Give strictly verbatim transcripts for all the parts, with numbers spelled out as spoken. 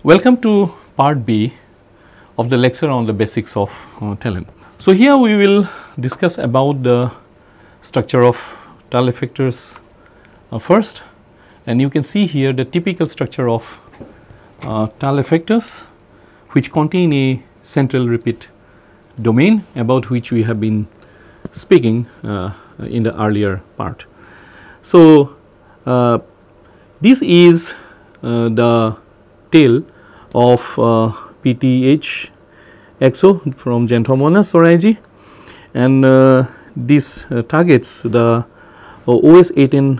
Welcome to part B of the lecture on the basics of uh, TALEN. So, here we will discuss about the structure of TAL effectors uh, first, and you can see here the typical structure of uh, TAL effectors, which contain a central repeat domain about which we have been speaking uh, in the earlier part. So, uh, this is uh, the tail of uh, P T H X O from Xanthomonas oryzae, and uh, this uh, targets the uh, O S eight N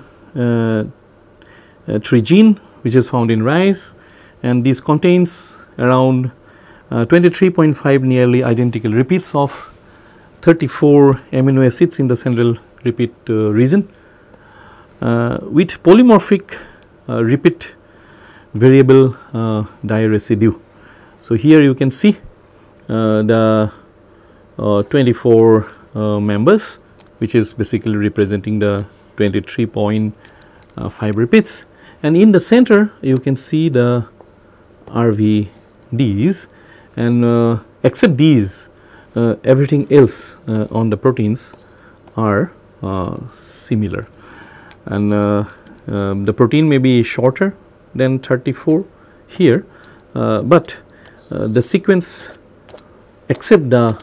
three gene, which is found in rice, and this contains around uh, twenty-three point five nearly identical repeats of thirty-four amino acids in the central repeat uh, region uh, with polymorphic uh, repeat variable uh, diresidue. So, here you can see uh, the uh, twenty-four uh, members, which is basically representing the twenty-three point five repeats, and in the center you can see the R V Ds, and uh, except these uh, everything else uh, on the proteins are uh, similar, and uh, um, the protein may be shorter than thirty-four here, uh, but uh, the sequence except the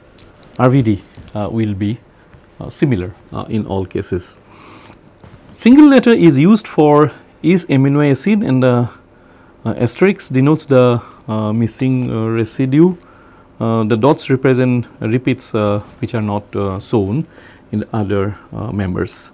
R V D uh, will be uh, similar uh, in all cases. Single letter is used for each amino acid, and the uh, asterisk denotes the uh, missing uh, residue. Uh, the dots represent repeats uh, which are not uh, shown in the other uh, members.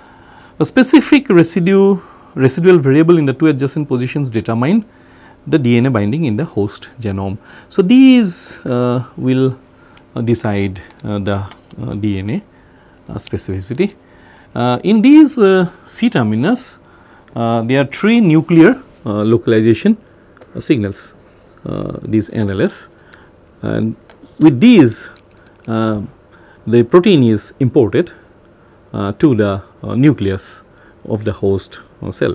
A specific residue residual variable in the two adjacent positions determine the D N A binding in the host genome. So, these uh, will uh, decide uh, the uh, D N A uh, specificity. Uh, in these uh, C terminus, uh, there are three nuclear uh, localization uh, signals, uh, these N L S, and with these uh, the protein is imported uh, to the uh, nucleus of the host cell.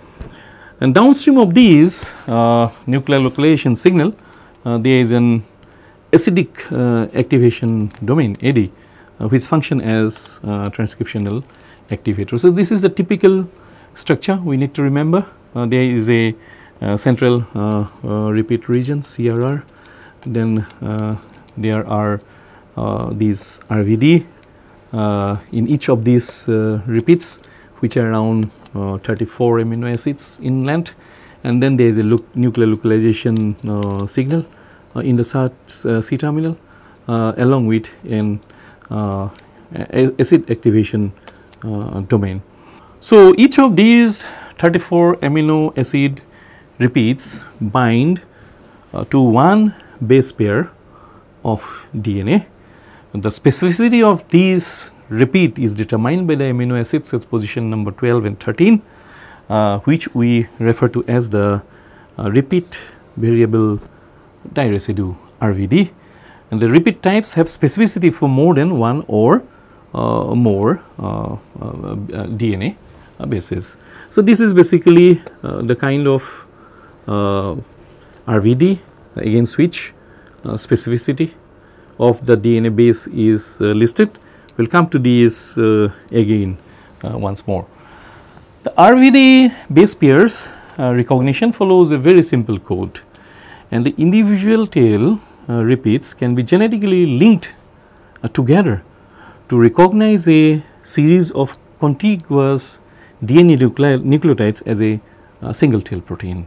And downstream of these uh, nuclear localization signal, uh, there is an acidic uh, activation domain A D, uh, which function as uh, transcriptional activator. So, this is the typical structure we need to remember. Uh, there is a uh, central uh, uh, repeat region C R R, then uh, there are uh, these R V D uh, in each of these uh, repeats, which are around uh, thirty-four amino acids in length, and then there is a look nuclear localization uh, signal uh, in the uh, C terminal uh, along with an uh, acid activation uh, domain. So, each of these thirty-four amino acid repeats bind uh, to one base pair of D N A. The specificity of these repeat is determined by the amino acids at position number twelve and thirteen, uh, which we refer to as the uh, repeat variable diresidue R V D, and the repeat types have specificity for more than one or uh, more uh, uh, D N A uh, bases. So, this is basically uh, the kind of uh, R V D against which uh, specificity of the D N A base is uh, listed. We will come to these uh, again uh, once more. The R V D base pairs uh, recognition follows a very simple code, and the individual tail uh, repeats can be genetically linked uh, together to recognize a series of contiguous D N A nucleotides as a uh, single tail protein.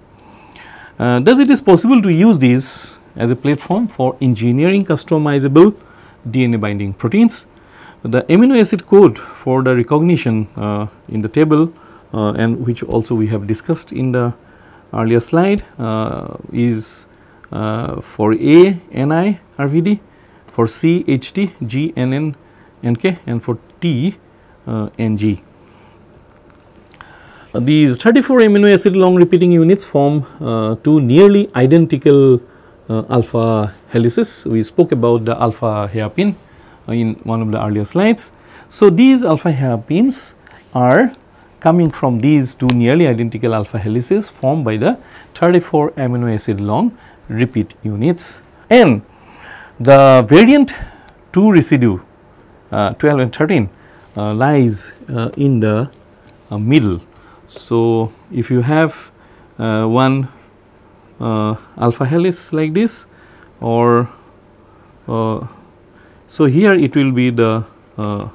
Uh, thus, it is possible to use these as a platform for engineering customizable D N A binding proteins. The amino acid code for the recognition uh, in the table uh, and which also we have discussed in the earlier slide uh, is uh, for A N I R V D, for C H T G N N N K, and for T uh, N G. Uh, these thirty-four amino acid long repeating units form uh, two nearly identical uh, alpha helices. We spoke about the alpha hairpin in one of the earlier slides. So, these alpha hairpins are coming from these two nearly identical alpha helices formed by the thirty-four amino acid long repeat units, and the variant two residue uh, twelve and thirteen uh, lies uh, in the uh, middle. So, if you have uh, one uh, alpha helix like this, or uh, so here it will be the uh,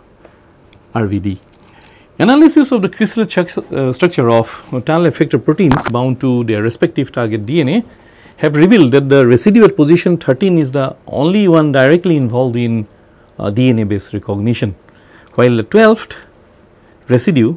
R V D. Analysis of the crystal uh, structure of tunnel effector proteins bound to their respective target D N A have revealed that the residue at position thirteen is the only one directly involved in uh, D N A based recognition, while the twelfth residue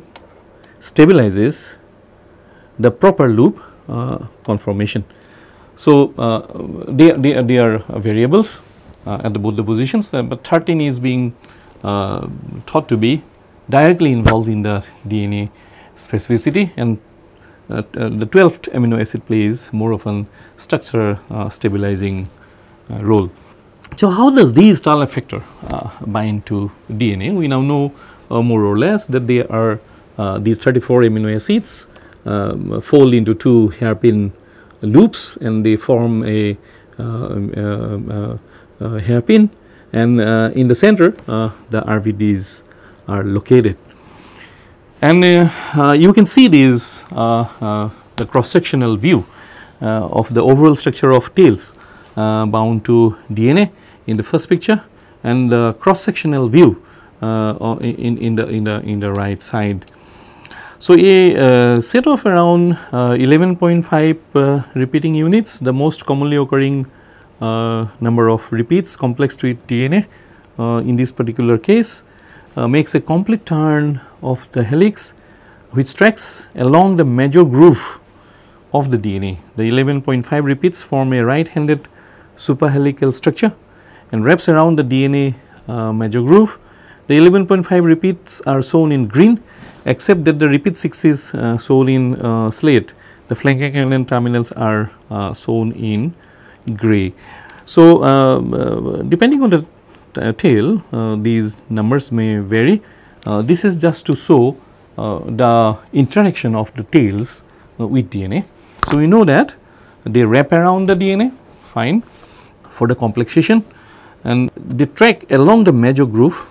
stabilizes the proper loop uh, conformation. So, uh, they, they, they are variables uh, at the both the positions, uh, but thirteen is being uh, thought to be directly involved in the D N A specificity, and uh, uh, the twelfth amino acid plays more of an structure uh, stabilizing uh, role. So, how does these tunnel effector uh, bind to D N A? We now know uh, more or less that they are uh, these thirty-four amino acids um, fold into two hairpin loops, and they form a uh, uh, uh, uh, hairpin, and uh, in the center uh, the R V Ds are located. And uh, uh, you can see these uh, uh, the cross sectional view uh, of the overall structure of tails uh, bound to D N A in the first picture, and the cross sectional view uh, in, in the in the in the right side. So, a uh, set of around uh, eleven point five uh, repeating units, the most commonly occurring uh, number of repeats complex with D N A uh, in this particular case uh, makes a complete turn of the helix, which tracks along the major groove of the D N A. The eleven point five repeats form a right handed superhelical structure and wraps around the D N A uh, major groove. The eleven point five repeats are shown in green, except that the repeat six is uh, shown in uh, slate. The flanking and terminals are uh, shown in gray. So, um, uh, depending on the uh, tail, uh, these numbers may vary. Uh, this is just to show uh, the interaction of the tails uh, with D N A. So, we know that they wrap around the D N A fine for the complexation, and they track along the major groove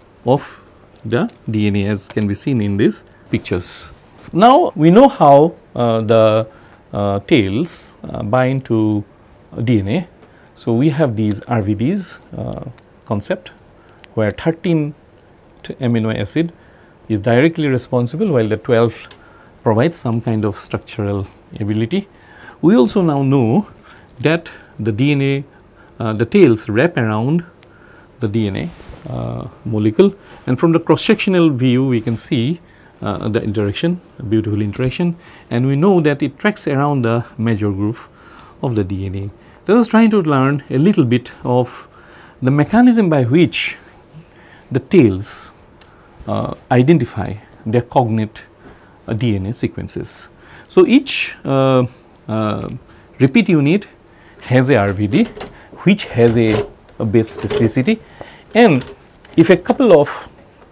of the D N A, as can be seen in these pictures. Now, we know how uh, the uh, tails uh, bind to uh, D N A. So, we have these R V Ds uh, concept, where thirteen amino acid is directly responsible, while the twelve provides some kind of structural ability. We also now know that the D N A, uh, the tails wrap around the D N A uh, molecule, and from the cross sectional view we can see uh, the interaction, a beautiful interaction, and we know that it tracks around the major groove of the D N A. Let us try to learn a little bit of the mechanism by which the tails uh, identify their cognate uh, D N A sequences. So, each uh, uh, repeat unit has a R V D which has a, a base specificity, and if a couple of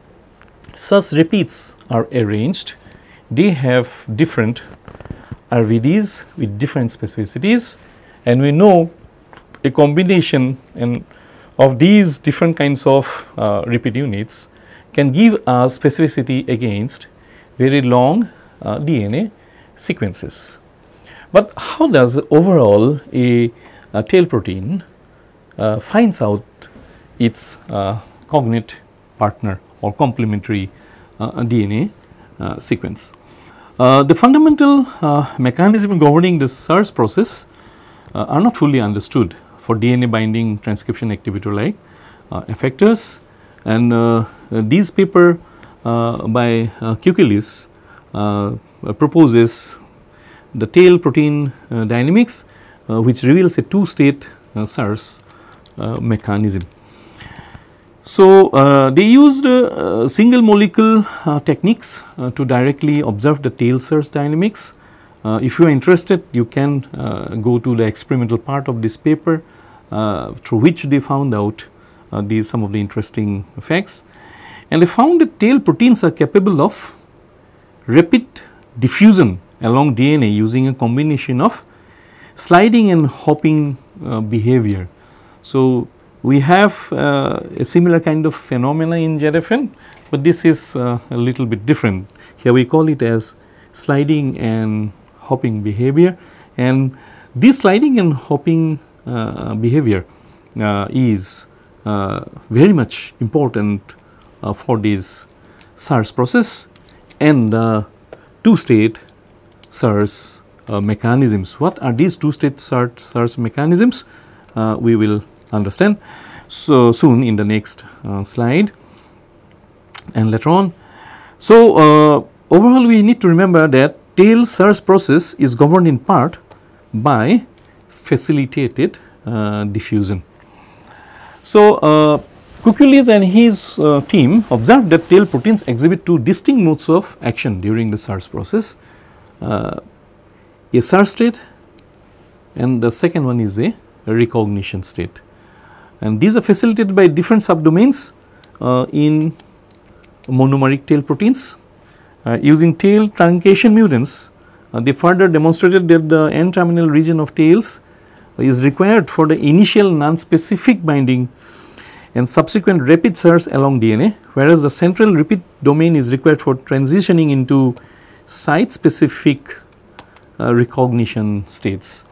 such repeats are arranged, they have different R V Ds with different specificities, and we know a combination and of these different kinds of uh, repeat units can give us specificity against very long uh, D N A sequences. But how does overall a, a tail protein uh, finds out its uh, cognate partner or complementary uh, D N A uh, sequence? Uh, the fundamental uh, mechanism governing the search process uh, are not fully understood for D N A binding transcription activity like uh, effectors, and uh, these paper uh, by uh, Kukelis uh, proposes the tail protein uh, dynamics, uh, which reveals a two state uh, search uh, mechanism. So, uh, they used uh, single molecule uh, techniques uh, to directly observe the tail search dynamics. Uh, if you are interested, you can uh, go to the experimental part of this paper, uh, through which they found out uh, these some of the interesting facts, and they found that tail proteins are capable of rapid diffusion along D N A using a combination of sliding and hopping uh, behavior. So, we have uh, a similar kind of phenomena in Z F N, but this is uh, a little bit different. Here we call it as sliding and hopping behavior, and this sliding and hopping uh, behavior uh, is uh, very much important uh, for this search process and the two state search uh, mechanisms. What are these two state search, search mechanisms? Uh, we will understand so soon in the next uh, slide and later on. So, uh, overall we need to remember that tail search process is governed in part by facilitated uh, diffusion. So, uh, Kukulis and his uh, team observed that tail proteins exhibit two distinct modes of action during the search process, uh, a search state and the second one is a recognition state. And these are facilitated by different subdomains uh, in monomeric tail proteins. Uh, using tail truncation mutants, uh, they further demonstrated that the N-terminal region of tails is required for the initial non-specific binding and subsequent rapid search along D N A, whereas the central repeat domain is required for transitioning into site-specific uh, recognition states.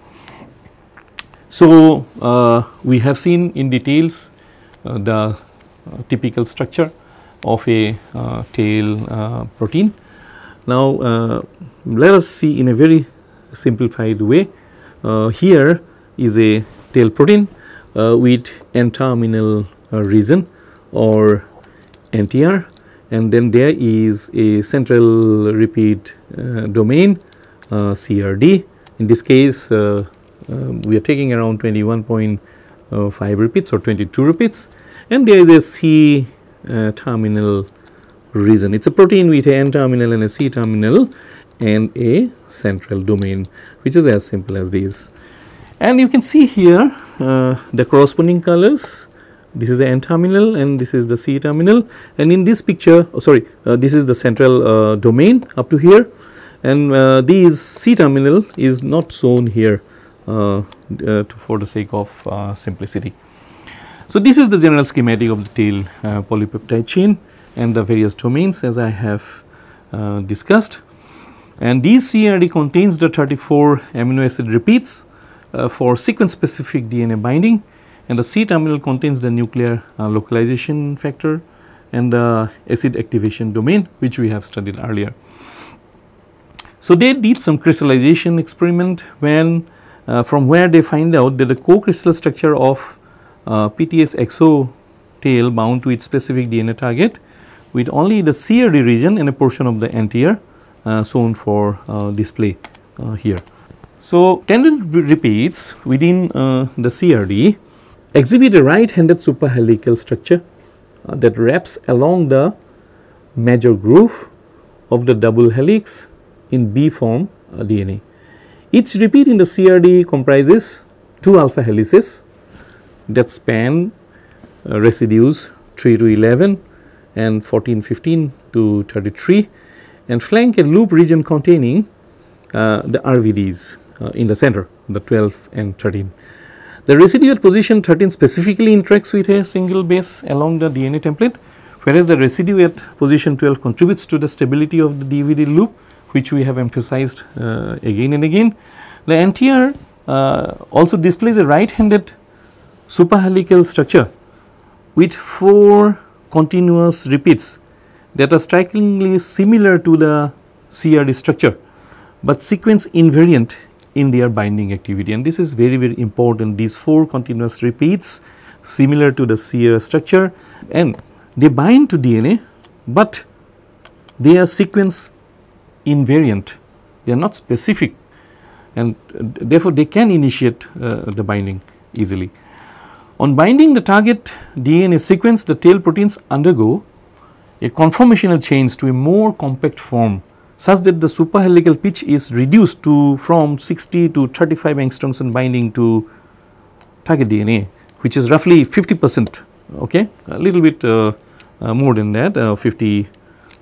So, uh, we have seen in details uh, the uh, typical structure of a uh, tail uh, protein. Now, uh, let us see in a very simplified way. Uh, here is a tail protein uh, with N-terminal uh, region or N T R, and then there is a central repeat uh, domain uh, C R D. In this case, uh, uh, we are taking around twenty-one point five repeats or twenty-two repeats, and there is a C uh, terminal region. It is a protein with an N terminal and a C terminal and a central domain, which is as simple as this. And you can see here uh, the corresponding colors. This is the N terminal and this is the C terminal, and in this picture, oh sorry, uh, this is the central uh, domain up to here, and uh, these C terminal is not shown here uh, uh, to, for the sake of uh, simplicity. So, this is the general schematic of the tail uh, polypeptide chain and the various domains as I have uh, discussed, and this C R D contains the thirty-four amino acid repeats uh, for sequence specific D N A binding, and the C terminal contains the nuclear uh, localization factor and the acid activation domain, which we have studied earlier. So, they did some crystallization experiment when uh, from where they find out that the co-crystal structure of uh, P T S X O tail bound to its specific D N A target with only the C R D region and a portion of the N T R uh, shown for uh, display uh, here. So, tandem repeats within uh, the C R D exhibit a right-handed superhelical structure uh, that wraps along the major groove of the double helix in B form uh, D N A. Each repeat in the C R D comprises two alpha helices that span uh, residues three to eleven and fourteen, fifteen to thirty-three, and flank a loop region containing uh, the R V Ds uh, in the center, the twelve and thirteen. The residue at position thirteen specifically interacts with a single base along the D N A template, whereas the residue at position twelve contributes to the stability of the D V D loop, which we have emphasized uh, again and again. The N T R uh, also displays a right-handed superhelical structure with four continuous repeats that are strikingly similar to the C R D structure, but sequence invariant in their binding activity, and this is very very important. These four continuous repeats similar to the C R D structure, and they bind to D N A, but they are sequence invariant, they are not specific, and uh, therefore they can initiate uh, the binding easily. On binding the target D N A sequence, the tail proteins undergo a conformational change to a more compact form such that the superhelical pitch is reduced to from sixty to thirty-five angstroms on binding to target D N A, which is roughly fifty percent, okay, a little bit uh, uh, more than that, uh, fifty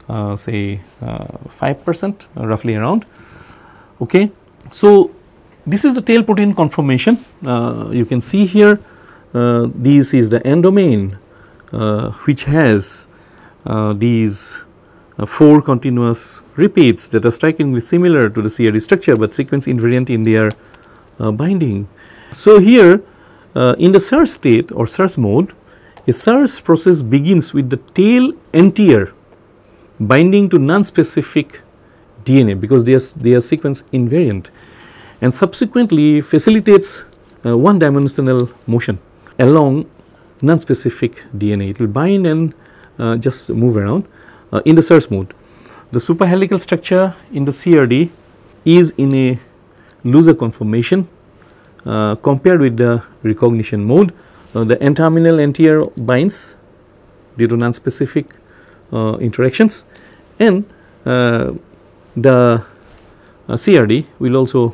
uh, say uh, five percent uh, roughly around. Okay. So, this is the tail protein conformation. Uh, you can see here uh, this is the end domain uh, which has uh, these uh, four continuous repeats that are strikingly similar to the C R D structure, but sequence invariant in their uh, binding. So, here uh, in the search state or search mode, a search process begins with the tail entire binding to non-specific D N A because they are, they are sequence invariant, and subsequently facilitates uh, one dimensional motion along non-specific D N A. It will bind and uh, just move around uh, in the search mode. The superhelical structure in the C R D is in a looser conformation uh, compared with the recognition mode. Uh, the N-terminal entire binds due to non-specific uh, interactions, and uh, the uh, C R D will also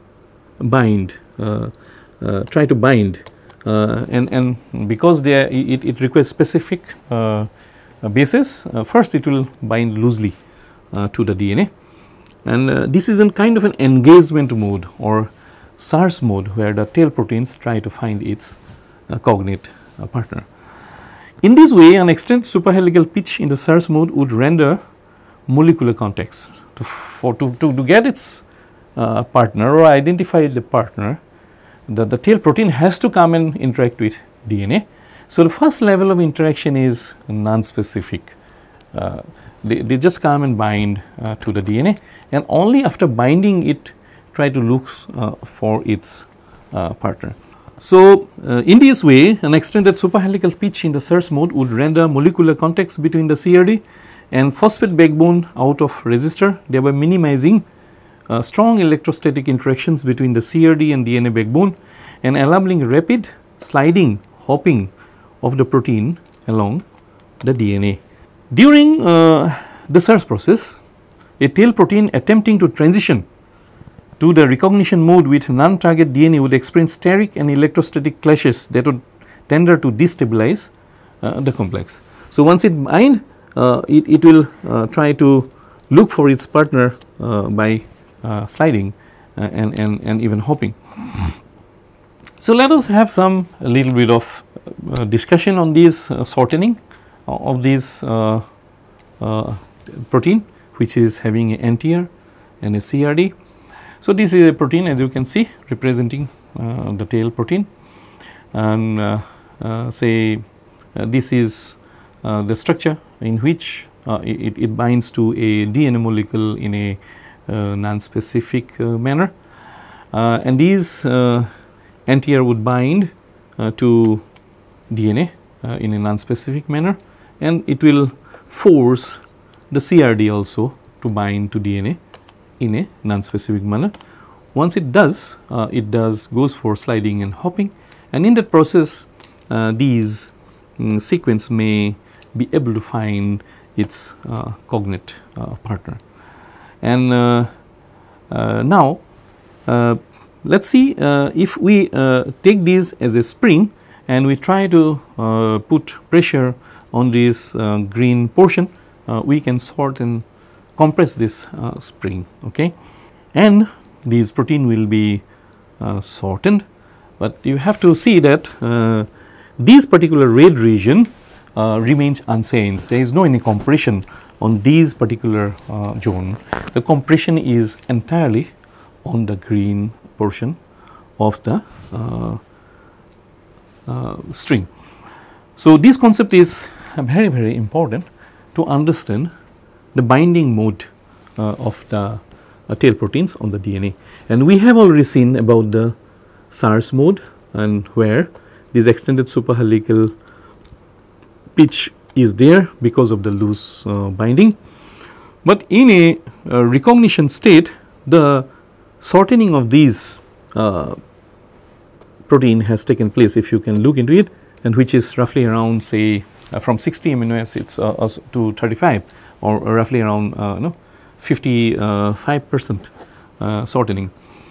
bind, uh, uh, try to bind, uh, and, and because they are, it, it requires specific uh, bases, uh, first it will bind loosely uh, to the D N A, and uh, this is a kind of an engagement mode or search mode where the tail proteins try to find its uh, cognate uh, partner. In this way, an extended superhelical pitch in the search mode would render molecular context. To, for, to, to, to get its uh, partner or identify the partner, the, the tail protein has to come and interact with D N A. So, the first level of interaction is non-specific. Uh, they, they just come and bind uh, to the D N A, and only after binding it try to look uh, for its uh, partner. So, uh, in this way, an extended superhelical pitch in the search mode would render molecular context between the C R D and phosphate backbone out of register, thereby minimizing uh, strong electrostatic interactions between the C R D and D N A backbone and enabling rapid sliding, hopping of the protein along the D N A. During uh, the search process, a tail protein attempting to transition to the recognition mode with non-target D N A would experience steric and electrostatic clashes that would tend to destabilize uh, the complex. So, once it bind, uh, it, it will uh, try to look for its partner uh, by uh, sliding uh, and, and, and even hopping. So, let us have some a little bit of uh, discussion on this uh, shortening of this uh, uh, protein, which is having an entire and a C R D. So, this is a protein, as you can see, representing uh, the tail protein, and uh, uh, say uh, this is uh, the structure in which uh, it, it binds to a D N A molecule in a uh, non-specific uh, manner, uh, and these uh, entire would bind uh, to D N A uh, in a non-specific manner, and it will force the C R D also to bind to D N A in a non-specific manner. Once it does, uh, it does goes for sliding and hopping, and in that process uh, these um, sequence may be able to find its uh, cognate uh, partner. And uh, uh, now uh, let us see uh, if we uh, take this as a spring and we try to uh, put pressure on this uh, green portion, uh, we can sort and compress this uh, spring, okay, and these protein will be uh, shortened, but you have to see that uh, this particular red region uh, remains unchanged. There is no any compression on these particular uh, zone. The compression is entirely on the green portion of the uh, uh, string. So, this concept is very very important to understand the binding mode uh, of the uh, tail proteins on the D N A, and we have already seen about the search mode and where this extended superhelical pitch is there because of the loose uh, binding. But in a uh, recognition state, the shortening of these uh, protein has taken place, if you can look into it, and which is roughly around say uh, from sixty amino acids uh, to thirty-five, or roughly around uh, no fifty-five percent uh, shortening.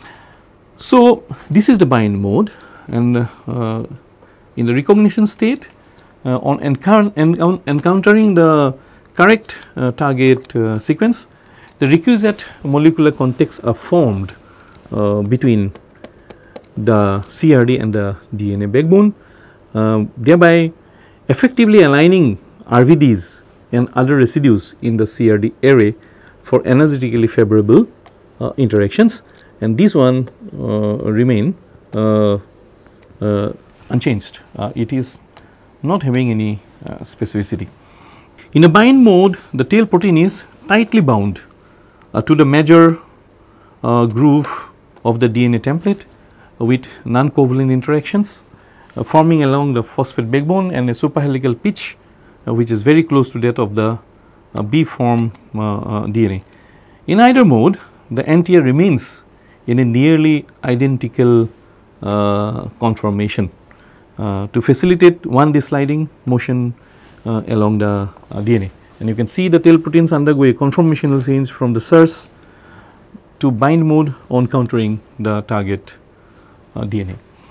So, this is the bind mode, and uh, in the recognition state uh, on, encou on encountering the correct uh, target uh, sequence, the requisite molecular contexts are formed uh, between the C R D and the D N A backbone, uh, thereby effectively aligning R V Ds and other residues in the C R D array for energetically favorable uh, interactions, and these one uh, remain uh, uh, unchanged. Uh, it is not having any uh, specificity. In a bind mode, the tail protein is tightly bound uh, to the major uh, groove of the D N A template with non-covalent interactions uh, forming along the phosphate backbone and a superhelical pitch uh, which is very close to that of the uh, B form uh, uh, D N A. In either mode, the anterior remains in a nearly identical uh, conformation uh, to facilitate one D sliding motion uh, along the uh, D N A. And you can see the tail proteins undergo a conformational change from the source to bind mode on countering the target uh, D N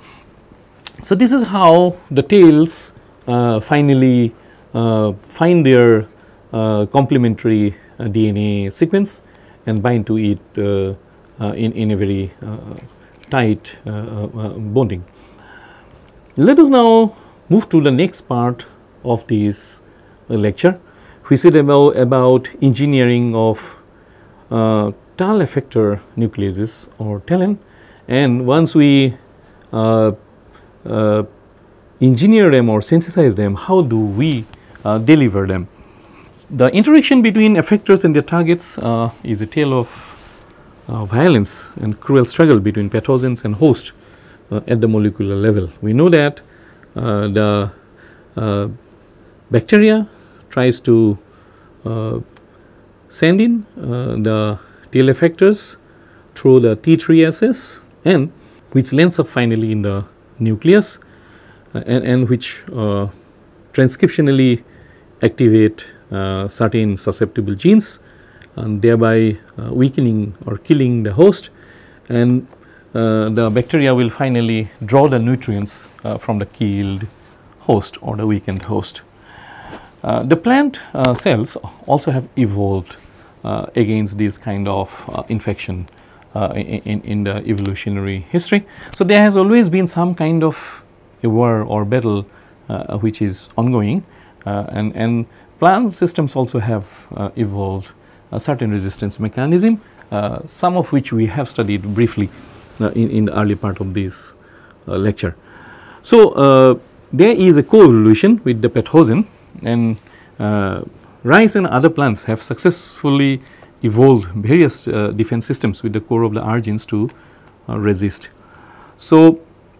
A. So, this is how the tails uh, finally uh, find their uh, complementary uh, D N A sequence and bind to it uh, uh, in, in a very uh, tight uh, uh, bonding. Let us now move to the next part of this uh, lecture, which is about, about engineering of uh, TAL effector nucleases or TALEN, and once we uh, uh, engineer them or synthesize them, how do we uh, deliver them? The interaction between effectors and their targets uh, is a tale of uh, violence and cruel struggle between pathogens and host uh, at the molecular level. We know that uh, the uh, bacteria tries to uh, send in uh, the tail effectors through the T three assays, and which lands up finally in the nucleus uh, and, and which uh, transcriptionally activate uh, certain susceptible genes and thereby uh, weakening or killing the host, and uh, the bacteria will finally draw the nutrients uh, from the killed host or the weakened host. Uh, the plant uh, cells also have evolved uh, against this kind of uh, infection uh, in, in the evolutionary history. So, there has always been some kind of a war or battle uh, which is ongoing, uh, and, and plant systems also have uh, evolved a certain resistance mechanism, uh, some of which we have studied briefly uh, in, in the early part of this uh, lecture. So, uh, there is a co-evolution with the pathogen, and uh, rice and other plants have successfully evolved various uh, defense systems with the core of the R genes to uh, resist. So,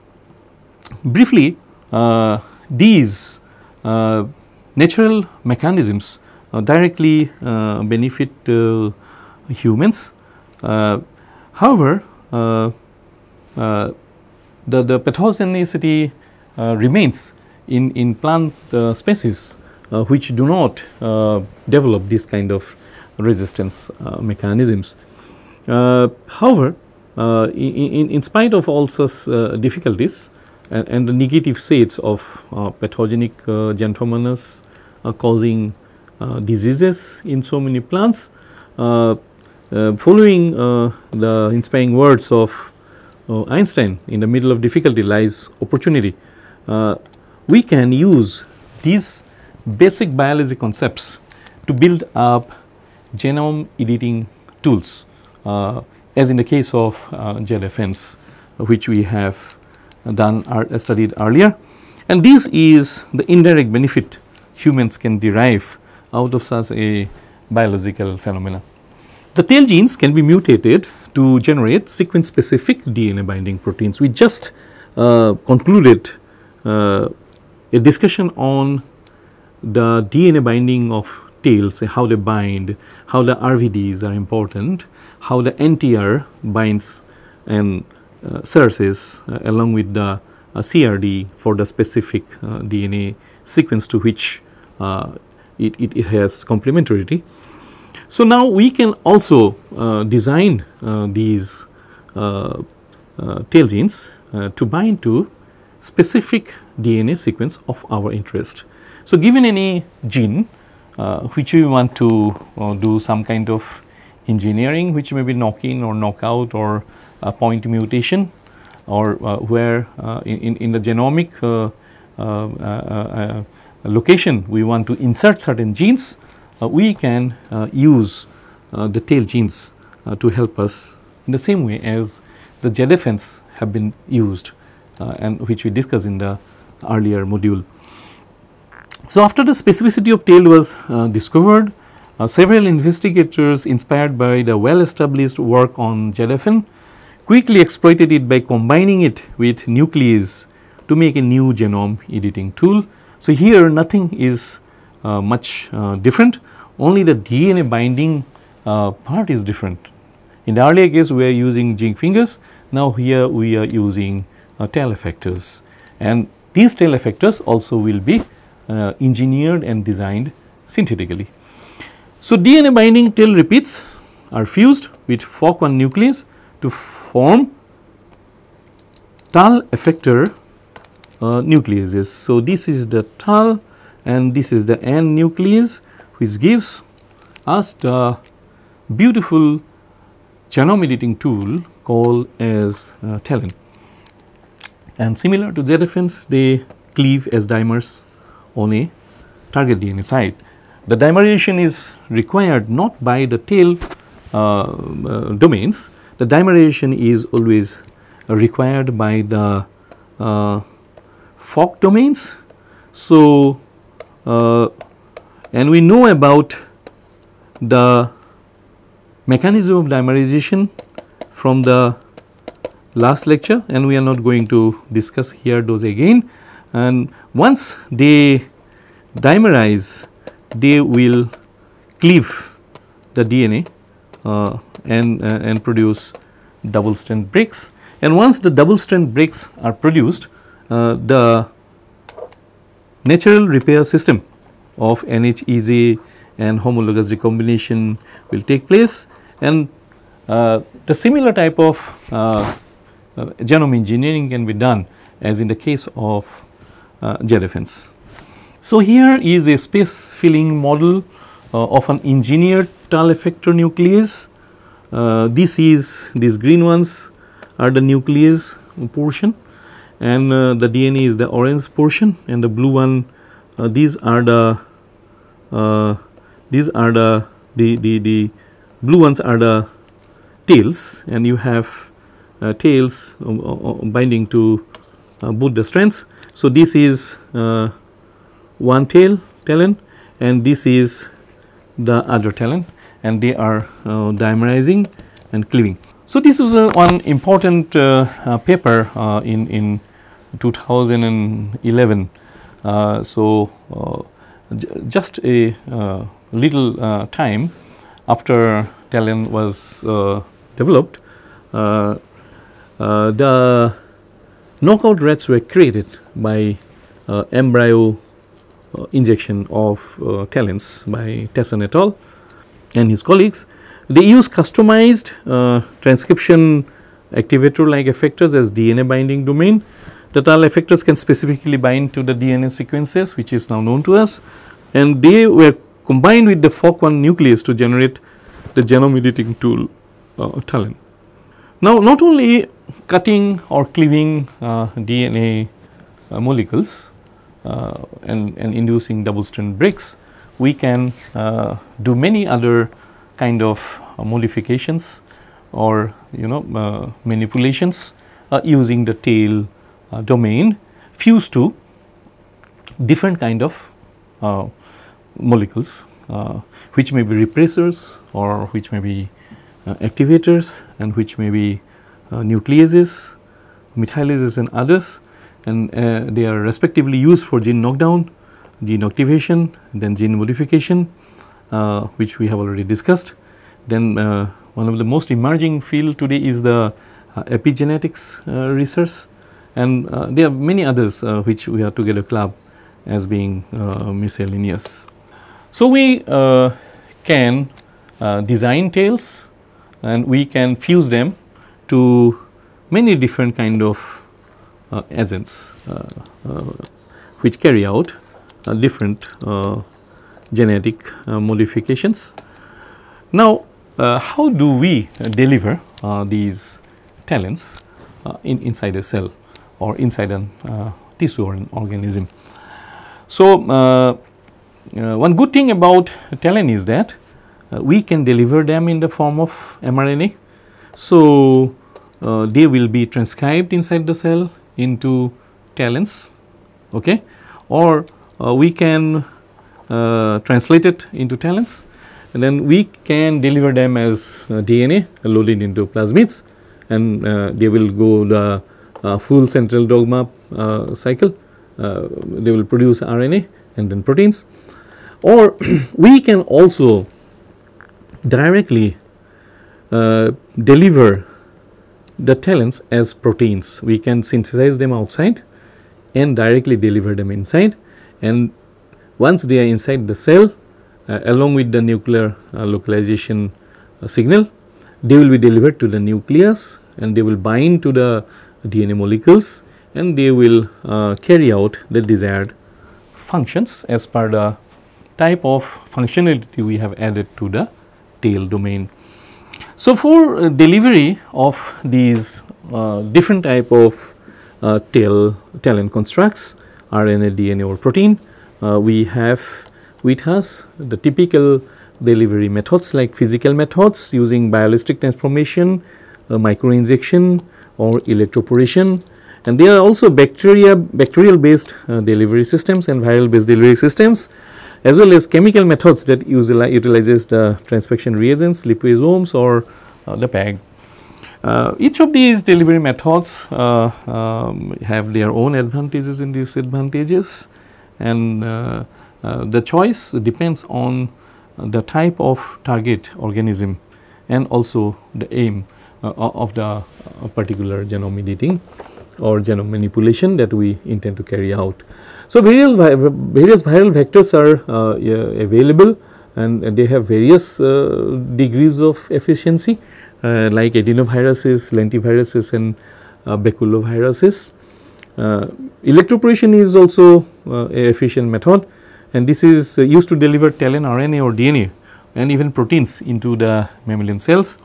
briefly uh, these uh, natural mechanisms uh, directly uh, benefit uh, humans. Uh, however, uh, uh, the, the pathogenicity uh, remains in, in plant uh, species uh, which do not uh, develop this kind of resistance uh, mechanisms. Uh, however, uh, in, in spite of all such uh, difficulties and, and the negative shades of uh, pathogenic uh, Xanthomonas uh, causing uh, diseases in so many plants, uh, uh, following uh, the inspiring words of uh, Einstein, in the middle of difficulty lies opportunity. Uh, we can use these basic biology concepts to build up genome editing tools, uh, as in the case of uh, gel F Ns, uh, which we have done uh, studied earlier, and this is the indirect benefit humans can derive out of such a biological phenomena. The tail genes can be mutated to generate sequence specific D N A binding proteins. We just uh, concluded uh, a discussion on the D N A binding of tails, how they bind, how the R V Ds are important, how the N T R binds and uh, sources uh, along with the uh, C R D for the specific uh, D N A sequence to which uh, it, it, it has complementarity. So, now we can also uh, design uh, these uh, uh, tail genes uh, to bind to specific D N A sequence of our interest. So, given any gene uh, which we want to uh, do some kind of engineering, which may be knock in or knockout or uh, point mutation, or uh, where uh, in, in the genomic uh, uh, uh, uh, location we want to insert certain genes, uh, we can uh, use uh, the tail genes uh, to help us in the same way as the Z F Ns have been used uh, and which we discussed in the earlier module. So, after the specificity of tail was uh, discovered, uh, several investigators inspired by the well established work on Z F N quickly exploited it by combining it with nuclease to make a new genome editing tool. So, here nothing is uh, much uh, different, only the D N A binding uh, part is different. In the earlier case we are using zinc fingers, now here we are using uh, tail effectors, and these tail effectors also will be uh, engineered and designed synthetically. So, D N A binding tail repeats are fused with F O C one nuclease to form TAL effector uh, nucleases. So, this is the TAL and this is the N nuclease, which gives us the beautiful genome editing tool called as uh, TALEN. And similar to Z F Ns, they cleave as dimers on a target D N A site. The dimerization is required not by the tail uh, uh, domains. The dimerization is always uh, required by the uh, F O C domains. So, uh, and we know about the mechanism of dimerization from the last lecture, and we are not going to discuss here those again. And once they dimerize, they will cleave the D N A uh, and, uh, and produce double strand breaks. And once the double strand breaks are produced, uh, the natural repair system of N H E Z and homologous recombination will take place, and uh, the similar type of uh, uh, genome engineering can be done as in the case of uh, Z F Ns. So, here is a space filling model uh, of an engineered TAL effector nuclease. Uh, this is these green ones are the nuclease portion, and uh, the D N A is the orange portion, and the blue one uh, these are the uh, these are the, the the the blue ones are the tails, and you have uh, tails uh, uh, binding to uh, both the strands. So, this is uh, one tail TALEN and this is the other TALEN, and they are uh, dimerizing and cleaving. So, this was uh, one important uh, uh, paper uh, in, in two thousand eleven. Uh, so, uh, just a uh, little uh, time after TALEN was uh, developed, uh, uh, the knockout rats were created by uh, embryo uh, injection of uh, TALENs by Tesson et al. And his colleagues. They use customized uh, transcription activator like effectors as D N A binding domain. The TAL effectors can specifically bind to the D N A sequences, which is now known to us, and they were combined with the F O C one nuclease to generate the genome editing tool uh, TALEN. Now, not only cutting or cleaving uh, D N A uh, molecules uh, and, and inducing double strand breaks, we can uh, do many other kind of uh, modifications or you know uh, manipulations uh, using the tail uh, domain fused to different kind of uh, molecules uh, which may be repressors or which may be uh, activators and which may be uh, nucleases, methylases and others, and uh, they are respectively used for gene knockdown, gene activation, then gene modification, uh, which we have already discussed. Then uh, one of the most emerging field today is the uh, epigenetics uh, research, and uh, there are many others uh, which we have together club as being uh, miscellaneous. So, we uh, can uh, design tails and we can fuse them to many different kind of uh, agents uh, uh, which carry out uh, different uh, genetic uh, modifications. Now, uh, how do we uh, deliver uh, these talents uh, in inside a cell or inside an uh, tissue or an organism? So, uh, uh, one good thing about TALEN is that uh, we can deliver them in the form of mRNA. So, uh, they will be transcribed inside the cell into talents, okay, or uh, we can uh, translate it into talents, and then we can deliver them as uh, D N A loaded into plasmids, and uh, they will go the uh, full central dogma uh, cycle. Uh, they will produce R N A and then proteins, or we can also directly uh, deliver the talents as proteins. We can synthesize them outside and directly deliver them inside, and once they are inside the cell uh, along with the nuclear uh, localization uh, signal, they will be delivered to the nucleus and they will bind to the D N A molecules, and they will uh, carry out the desired functions as per the type of functionality we have added to the tail domain. So, for uh, delivery of these uh, different type of uh, tail TALEN constructs, R N A, D N A or protein, uh, we have with us the typical delivery methods like physical methods using bioelastic transformation, uh, microinjection or electroporation, and there are also bacteria bacterial based uh, delivery systems and viral based delivery systems, as well as chemical methods that utilizes the transfection reagents, liposomes or uh, the P A G. Uh, each of these delivery methods uh, um, have their own advantages and disadvantages, and uh, uh, the choice depends on the type of target organism and also the aim uh, of the uh, particular genome editing or genome manipulation that we intend to carry out. So, various, various viral vectors are uh, available, and they have various uh, degrees of efficiency uh, like adenoviruses, lentiviruses and uh, baculoviruses. Uh, electroporation is also uh, a efficient method, and this is uh, used to deliver TALEN R N A or D N A and even proteins into the mammalian cells,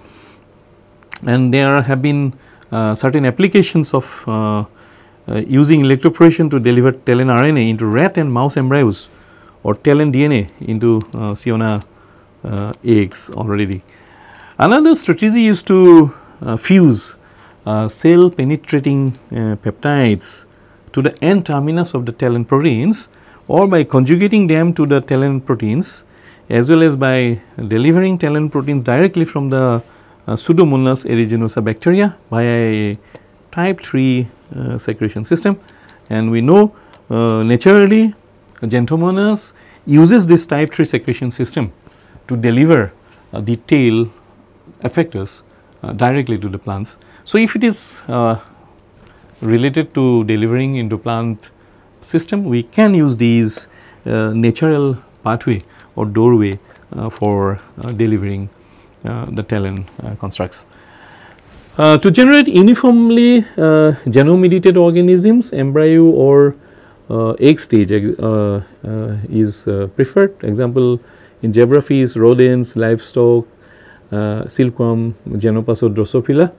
and there have been uh, certain applications of uh, Uh, using electroporation to deliver TALEN R N A into rat and mouse embryos or TALEN D N A into uh, Siona uh, eggs already. Another strategy is to uh, fuse uh, cell penetrating uh, peptides to the N terminus of the TALEN proteins, or by conjugating them to the TALEN proteins, as well as by delivering TALEN proteins directly from the uh, Pseudomonas aeruginosa bacteria via a type three uh, secretion system. And we know uh, naturally Gentomonas uses this type three secretion system to deliver uh, the tail effectors uh, directly to the plants. So, if it is uh, related to delivering into plant system, we can use these uh, natural pathway or doorway uh, for uh, delivering uh, the TALEN uh, constructs. Uh, to generate uniformly uh, genome edited organisms, embryo or uh, egg stage uh, uh, is uh, preferred. Example in geography is rodents, livestock, uh, silkworm, Genopass or Drosophila.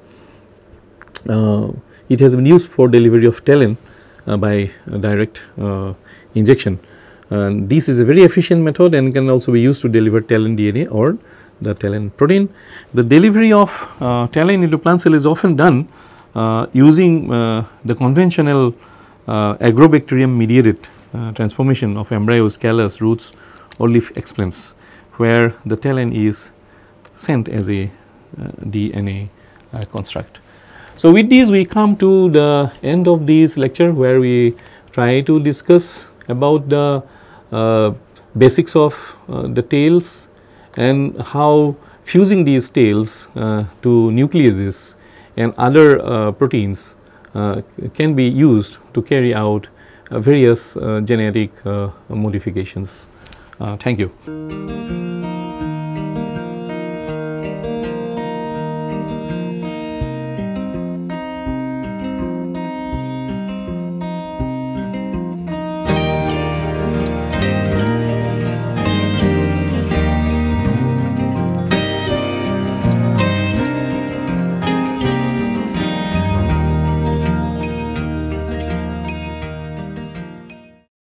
Uh, it has been used for delivery of TALEN uh, by uh, direct uh, injection, and this is a very efficient method and can also be used to deliver TALEN D N A or the TALEN protein. The delivery of uh, TALEN into plant cell is often done uh, using uh, the conventional uh, agrobacterium mediated uh, transformation of embryos, callus, roots or leaf explants, where the TALEN is sent as a uh, D N A uh, construct. So, with these we come to the end of this lecture, where we try to discuss about the uh, basics of uh, the tails and how fusing these tails uh, to nucleases and other uh, proteins uh, can be used to carry out uh, various uh, genetic uh, modifications. Uh, thank you.